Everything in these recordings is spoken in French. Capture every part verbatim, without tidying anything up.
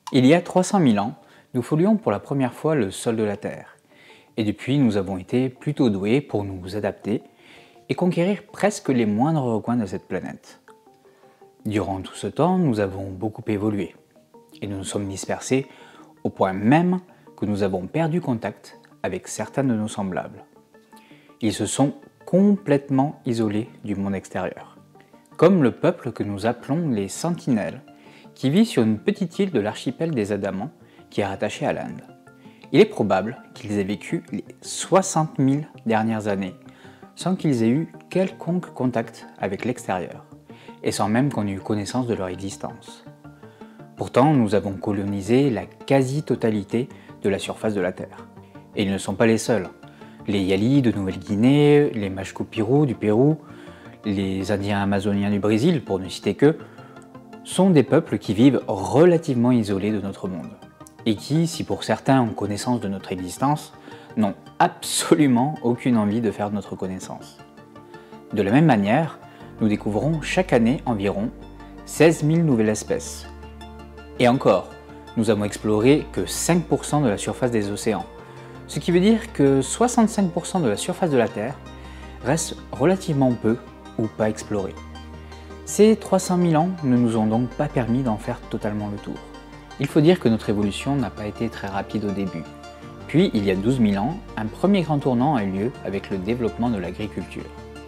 Il y a trois cent mille ans, nous foulions pour la première fois le sol de la Terre. Et depuis, nous avons été plutôt doués pour nous adapter et conquérir presque les moindres recoins de cette planète. Durant tout ce temps, nous avons beaucoup évolué. Et nous nous sommes dispersés au point même que nous avons perdu contact avec certains de nos semblables. Ils se sont complètement isolés du monde extérieur. Comme le peuple que nous appelons les Sentinelles, qui vit sur une petite île de l'archipel des Adamants qui est rattachée à l'Inde. Il est probable qu'ils aient vécu les soixante mille dernières années sans qu'ils aient eu quelconque contact avec l'extérieur et sans même qu'on ait eu connaissance de leur existence. Pourtant, nous avons colonisé la quasi-totalité de la surface de la Terre. Et ils ne sont pas les seuls. Les Yali de Nouvelle-Guinée, les Mashco-Pirou du Pérou, les Indiens amazoniens du Brésil, pour ne citer qu'eux, sont des peuples qui vivent relativement isolés de notre monde, et qui, si pour certains ont connaissance de notre existence, n'ont absolument aucune envie de faire de notre connaissance. De la même manière, nous découvrons chaque année environ seize mille nouvelles espèces. Et encore, nous avons exploré que cinq pour cent de la surface des océans, ce qui veut dire que soixante-cinq pour cent de la surface de la Terre reste relativement peu ou pas explorée. Ces trois cent mille ans ne nous ont donc pas permis d'en faire totalement le tour. Il faut dire que notre évolution n'a pas été très rapide au début. Puis, il y a douze mille ans, un premier grand tournant a eu lieu avec le développement de l'agriculture.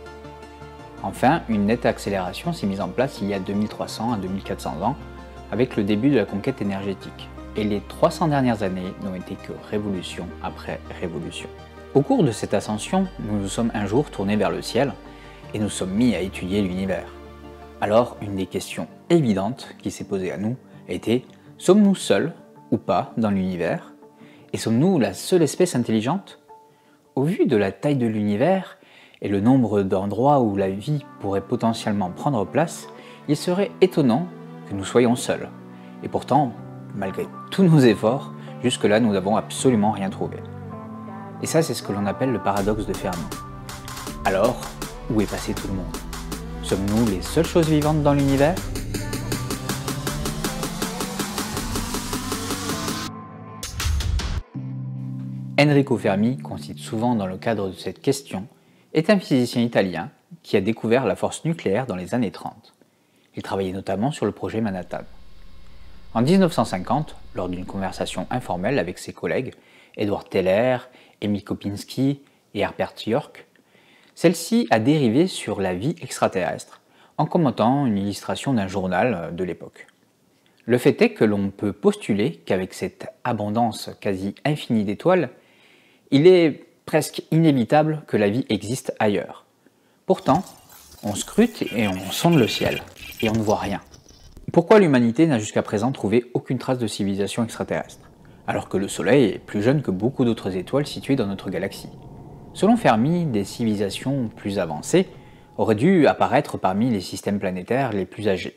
Enfin, une nette accélération s'est mise en place il y a deux mille trois cents à deux mille quatre cents ans avec le début de la conquête énergétique. Et les trois cents dernières années n'ont été que révolution après révolution. Au cours de cette ascension, nous nous sommes un jour tournés vers le ciel et nous sommes mis à étudier l'univers. Alors, une des questions évidentes qui s'est posée à nous était: sommes-nous seuls ou pas dans l'univers? Et sommes-nous la seule espèce intelligente? Au vu de la taille de l'univers et le nombre d'endroits où la vie pourrait potentiellement prendre place, il serait étonnant que nous soyons seuls. Et pourtant, malgré tous nos efforts, jusque-là nous n'avons absolument rien trouvé. Et ça, c'est ce que l'on appelle le paradoxe de Fermi. Alors, où est passé tout le monde? Sommes-nous les seules choses vivantes dans l'univers? Enrico Fermi, qu'on cite souvent dans le cadre de cette question, est un physicien italien qui a découvert la force nucléaire dans les années trente. Il travaillait notamment sur le projet Manhattan. En mille neuf cent cinquante, lors d'une conversation informelle avec ses collègues Edward Teller, Emil Kopinski et Herbert York, celle-ci a dérivé sur la vie extraterrestre en commentant une illustration d'un journal de l'époque. Le fait est que l'on peut postuler qu'avec cette abondance quasi infinie d'étoiles, il est presque inévitable que la vie existe ailleurs. Pourtant, on scrute et on sonde le ciel, et on ne voit rien. Pourquoi l'humanité n'a jusqu'à présent trouvé aucune trace de civilisation extraterrestre, alors que le Soleil est plus jeune que beaucoup d'autres étoiles situées dans notre galaxie? Selon Fermi, des civilisations plus avancées auraient dû apparaître parmi les systèmes planétaires les plus âgés,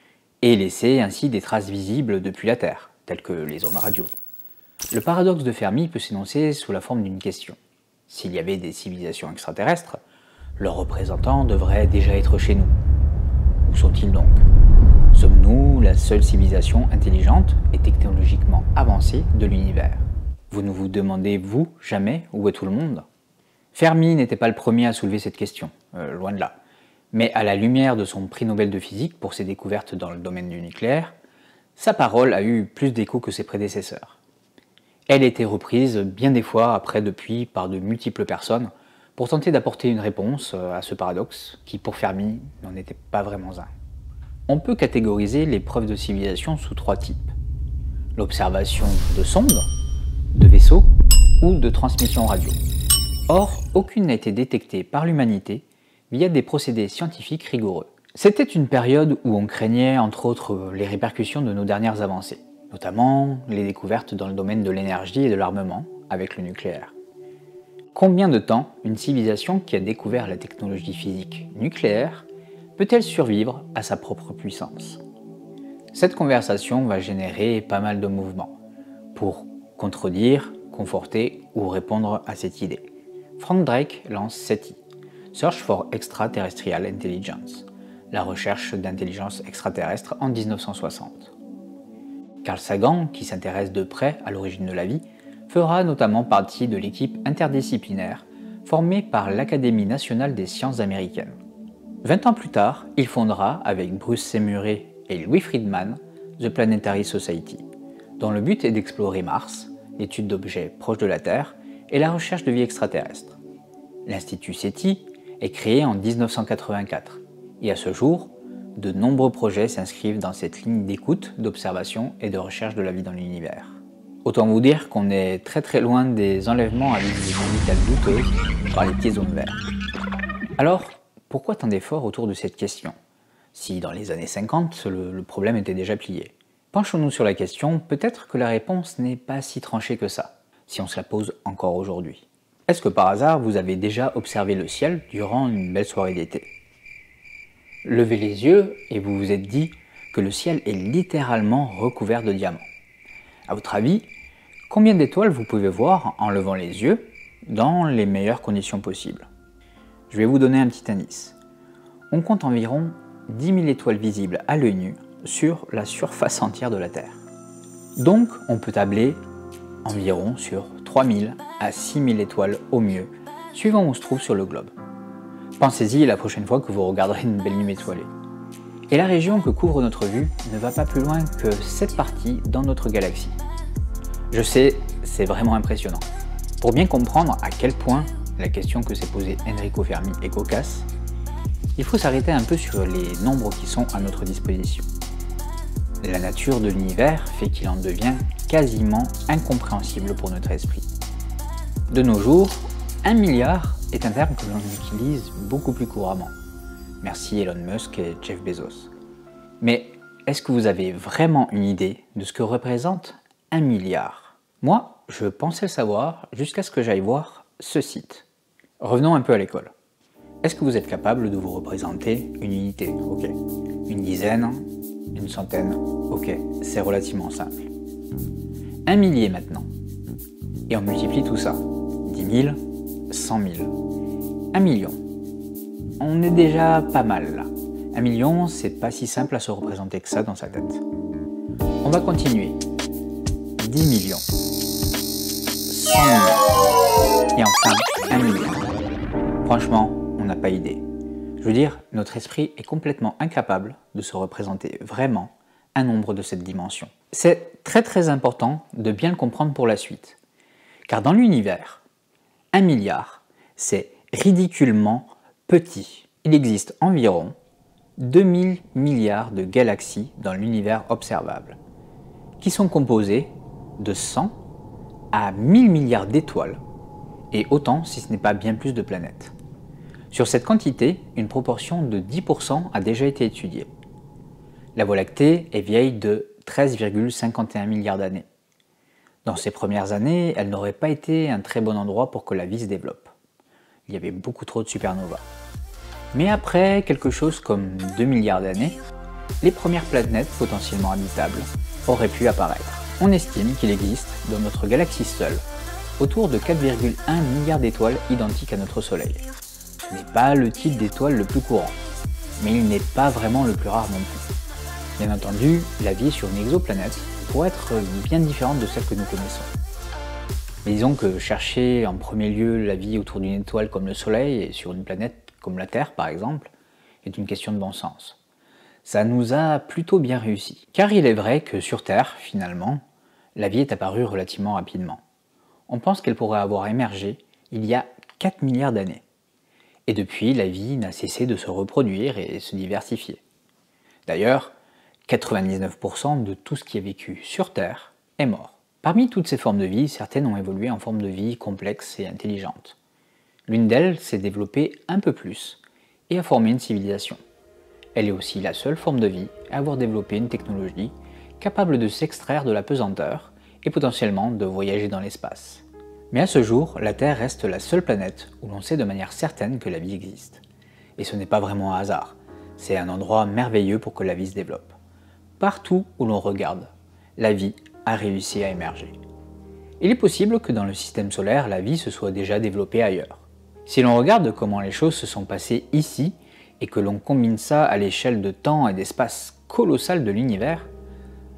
et laisser ainsi des traces visibles depuis la Terre, telles que les ondes radio. Le paradoxe de Fermi peut s'énoncer sous la forme d'une question. S'il y avait des civilisations extraterrestres, leurs représentants devraient déjà être chez nous. Où sont-ils donc? Sommes-nous la seule civilisation intelligente et technologiquement avancée de l'univers? Vous ne vous demandez, vous, jamais où est tout le monde? Fermi n'était pas le premier à soulever cette question, euh, loin de là. Mais à la lumière de son prix Nobel de physique pour ses découvertes dans le domaine du nucléaire, sa parole a eu plus d'écho que ses prédécesseurs. Elle a été reprise bien des fois après depuis par de multiples personnes pour tenter d'apporter une réponse à ce paradoxe qui, pour Fermi, n'en était pas vraiment un. On peut catégoriser les preuves de civilisation sous trois types: l'observation de sondes, de vaisseaux ou de transmission radio. Or, aucune n'a été détectée par l'humanité via des procédés scientifiques rigoureux. C'était une période où on craignait entre autres les répercussions de nos dernières avancées, notamment les découvertes dans le domaine de l'énergie et de l'armement avec le nucléaire. Combien de temps une civilisation qui a découvert la technologie physique nucléaire peut-elle survivre à sa propre puissance? Cette conversation va générer pas mal de mouvements pour contredire, conforter ou répondre à cette idée. Frank Drake lance SETI, Search for Extraterrestrial Intelligence, la recherche d'intelligence extraterrestre en mille neuf cent soixante. Carl Sagan, qui s'intéresse de près à l'origine de la vie, fera notamment partie de l'équipe interdisciplinaire formée par l'Académie nationale des sciences américaines. Vingt ans plus tard, il fondera, avec Bruce Semuré et Louis Friedman, The Planetary Society, dont le but est d'explorer Mars, l'étude d'objets proches de la Terre et la recherche de vie extraterrestre. L'Institut SETI est créé en mille neuf cent quatre-vingt-quatre et à ce jour, de nombreux projets s'inscrivent dans cette ligne d'écoute, d'observation et de recherche de la vie dans l'univers. Autant vous dire qu'on est très très loin des enlèvements à visée médicale douteuse par les petits zones verts. Alors, pourquoi tant d'efforts autour de cette question? Si dans les années cinquante, le, le problème était déjà plié. Penchons-nous sur la question, peut-être que la réponse n'est pas si tranchée que ça, si on se la pose encore aujourd'hui. Est-ce que par hasard, vous avez déjà observé le ciel durant une belle soirée d'été? Levez les yeux et vous vous êtes dit que le ciel est littéralement recouvert de diamants. À votre avis, combien d'étoiles vous pouvez voir en levant les yeux dans les meilleures conditions possibles? Je vais vous donner un petit indice. On compte environ dix mille étoiles visibles à l'œil nu sur la surface entière de la Terre. Donc on peut tabler environ sur trois mille à six mille étoiles au mieux, suivant où on se trouve sur le globe. Pensez-y la prochaine fois que vous regarderez une belle nuit étoilée. Et la région que couvre notre vue ne va pas plus loin que cette partie dans notre galaxie. Je sais, c'est vraiment impressionnant. Pour bien comprendre à quel point la question que s'est posée Enrico Fermi est cocasse, il faut s'arrêter un peu sur les nombres qui sont à notre disposition. La nature de l'univers fait qu'il en devient quasiment incompréhensible pour notre esprit. De nos jours, un milliard est un terme que l'on utilise beaucoup plus couramment. Merci Elon Musk et Jeff Bezos. Mais est-ce que vous avez vraiment une idée de ce que représente un milliard? Moi, je pensais le savoir jusqu'à ce que j'aille voir ce site. Revenons un peu à l'école. Est-ce que vous êtes capable de vous représenter une unité? Ok. Une dizaine, une centaine? Ok, c'est relativement simple. Un millier maintenant. Et on multiplie tout ça. dix mille, cent mille. Un million. On est déjà pas mal là. Un million, c'est pas si simple à se représenter que ça dans sa tête. On va continuer. dix millions. cent millions. Et enfin, un million. Franchement, on n'a pas idée. Je veux dire, notre esprit est complètement incapable de se représenter vraiment un nombre de cette dimension. C'est très très important de bien le comprendre pour la suite. Car dans l'univers, un milliard, c'est ridiculement petit. Il existe environ deux mille milliards de galaxies dans l'univers observable, qui sont composées de cent à mille milliards d'étoiles, et autant si ce n'est pas bien plus de planètes. Sur cette quantité, une proportion de dix pour cent a déjà été étudiée. La Voie lactée est vieille de treize virgule cinquante et un milliards d'années. Dans ses premières années, elle n'aurait pas été un très bon endroit pour que la vie se développe. Il y avait beaucoup trop de supernovas. Mais après quelque chose comme deux milliards d'années, les premières planètes potentiellement habitables auraient pu apparaître. On estime qu'il existe, dans notre galaxie seule, autour de quatre virgule un milliards d'étoiles identiques à notre Soleil. Ce n'est pas le type d'étoile le plus courant, mais il n'est pas vraiment le plus rare non plus. Bien entendu, la vie sur une exoplanète pourrait être bien différente de celle que nous connaissons. Mais disons que chercher en premier lieu la vie autour d'une étoile comme le Soleil et sur une planète comme la Terre par exemple, est une question de bon sens. Ça nous a plutôt bien réussi. Car il est vrai que sur Terre, finalement, la vie est apparue relativement rapidement. On pense qu'elle pourrait avoir émergé il y a quatre milliards d'années. Et depuis, la vie n'a cessé de se reproduire et se diversifier. D'ailleurs, quatre-vingt-dix-neuf pour cent de tout ce qui a vécu sur Terre est mort. Parmi toutes ces formes de vie, certaines ont évolué en forme de vie complexe et intelligente. L'une d'elles s'est développée un peu plus et a formé une civilisation. Elle est aussi la seule forme de vie à avoir développé une technologie capable de s'extraire de la pesanteur et potentiellement de voyager dans l'espace. Mais à ce jour, la Terre reste la seule planète où l'on sait de manière certaine que la vie existe. Et ce n'est pas vraiment un hasard, c'est un endroit merveilleux pour que la vie se développe. Partout où l'on regarde, la vie a réussi à émerger. Il est possible que dans le système solaire, la vie se soit déjà développée ailleurs. Si l'on regarde comment les choses se sont passées ici, et que l'on combine ça à l'échelle de temps et d'espace colossal de l'univers,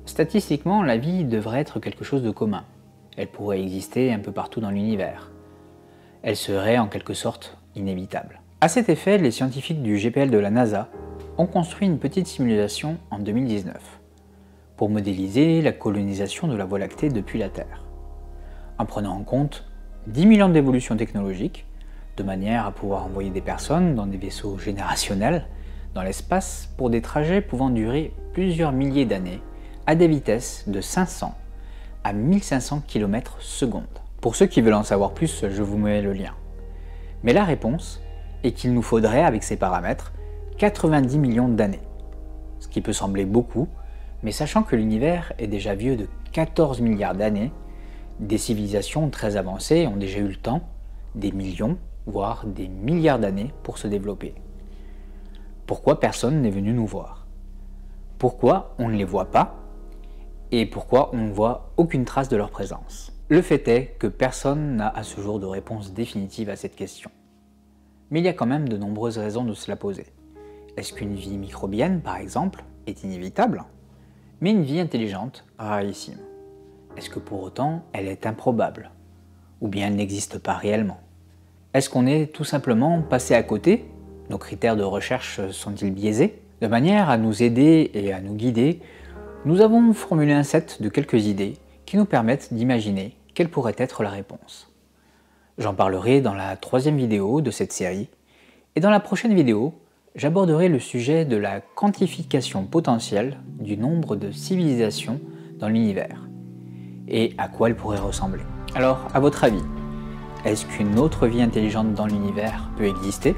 Statistiquement, la vie devrait être quelque chose de commun. Elle pourrait exister un peu partout dans l'univers. Elle serait en quelque sorte inévitable. À cet effet, les scientifiques du G P L de la NASA ont construit une petite simulation en deux mille dix-neuf pour modéliser la colonisation de la Voie lactée depuis la Terre, en prenant en compte dix mille ans d'évolution technologique, de manière à pouvoir envoyer des personnes dans des vaisseaux générationnels dans l'espace pour des trajets pouvant durer plusieurs milliers d'années à des vitesses de cinq cents à mille cinq cents kilomètres secondes. Pour ceux qui veulent en savoir plus, je vous mets le lien. Mais la réponse est qu'il nous faudrait, avec ces paramètres, quatre-vingt-dix millions d'années. Ce qui peut sembler beaucoup, mais sachant que l'univers est déjà vieux de quatorze milliards d'années, des civilisations très avancées ont déjà eu le temps, des millions, voire des milliards d'années pour se développer. Pourquoi personne n'est venu nous voir? Pourquoi on ne les voit pas? Et pourquoi on ne voit aucune trace de leur présence? Le fait est que personne n'a à ce jour de réponse définitive à cette question. Mais il y a quand même de nombreuses raisons de se la poser. Est-ce qu'une vie microbienne, par exemple, est inévitable? Mais une vie intelligente, rarissime. Est-ce que pour autant, elle est improbable? Ou bien elle n'existe pas réellement? Est-ce qu'on est tout simplement passé à côté? Nos critères de recherche sont-ils biaisés? De manière à nous aider et à nous guider, nous avons formulé un set de quelques idées qui nous permettent d'imaginer quelle pourrait être la réponse. J'en parlerai dans la troisième vidéo de cette série, et dans la prochaine vidéo, j'aborderai le sujet de la quantification potentielle du nombre de civilisations dans l'univers, et à quoi elles pourraient ressembler. Alors, à votre avis, est-ce qu'une autre vie intelligente dans l'univers peut exister?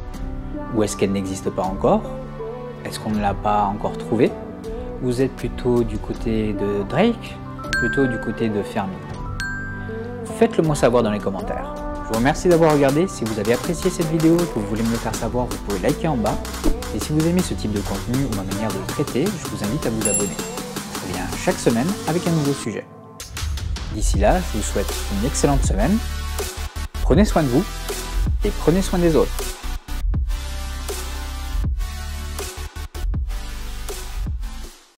Ou est-ce qu'elle n'existe pas encore? Est-ce qu'on ne l'a pas encore trouvée? Vous êtes plutôt du côté de Drake, plutôt du côté de Fermi? Faites-le moi savoir dans les commentaires. Je vous remercie d'avoir regardé. Si vous avez apprécié cette vidéo et que vous voulez me le faire savoir, vous pouvez liker en bas. Et si vous aimez ce type de contenu ou ma manière de le traiter, je vous invite à vous abonner. Je reviens chaque semaine avec un nouveau sujet. D'ici là, je vous souhaite une excellente semaine. Prenez soin de vous et prenez soin des autres.